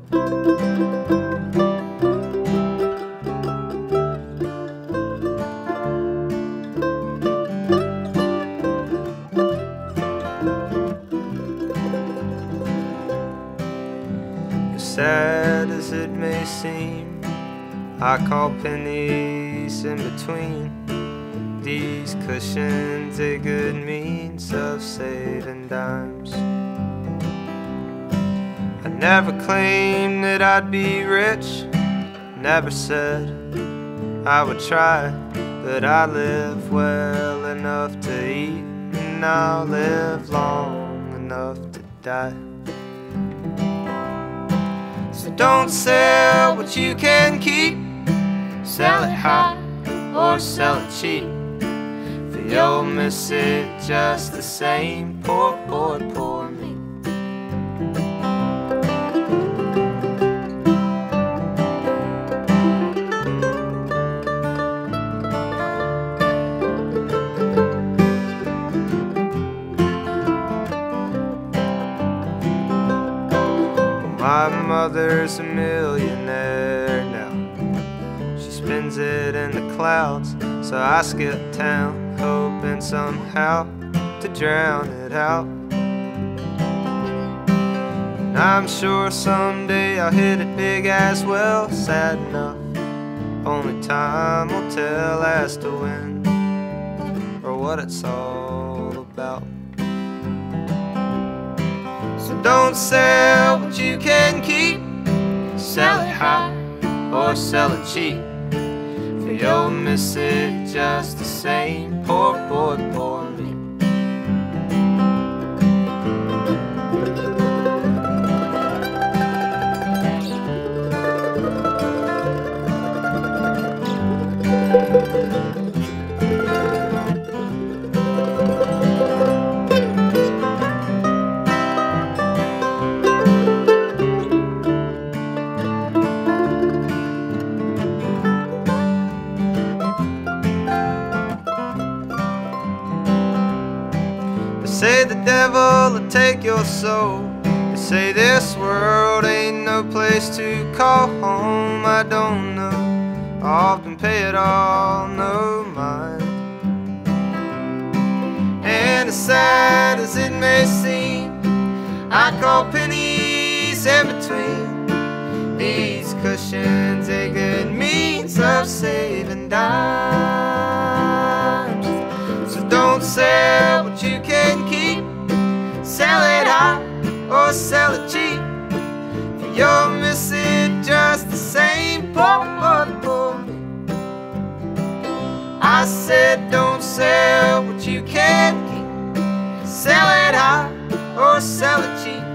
Sad as it may seem, I call pennies in between. These cushions a good means of saving dimes. I never claimed that I'd be rich, never said I would try, but I live well enough to eat, and I'll live long enough to die. So don't sell what you can keep, sell it high or sell it cheap, for you'll miss it just the same. Poor, poor, poor me. My mother's a millionaire now. She spends it in the clouds, so I skip town, hoping somehow to drown it out. And I'm sure someday I'll hit it big as well. Sad enough, only time will tell as to when or what it's all about. So don't sell what you can keep, sell it high or sell it cheap, for you'll miss it just the same. Poor, poor, poor me. Say the devil will take your soul. They say this world ain't no place to call home. I don't know, I often pay it all no mind. And as sad as it may seem, I call pennies in between. These cushions a good means of saving dimes. So don't sell what you can keep, sell it high or sell it cheap, for you'll miss it just the same. Poor, poor, poor me. I said don't sell what you can keep, sell it high or sell it cheap,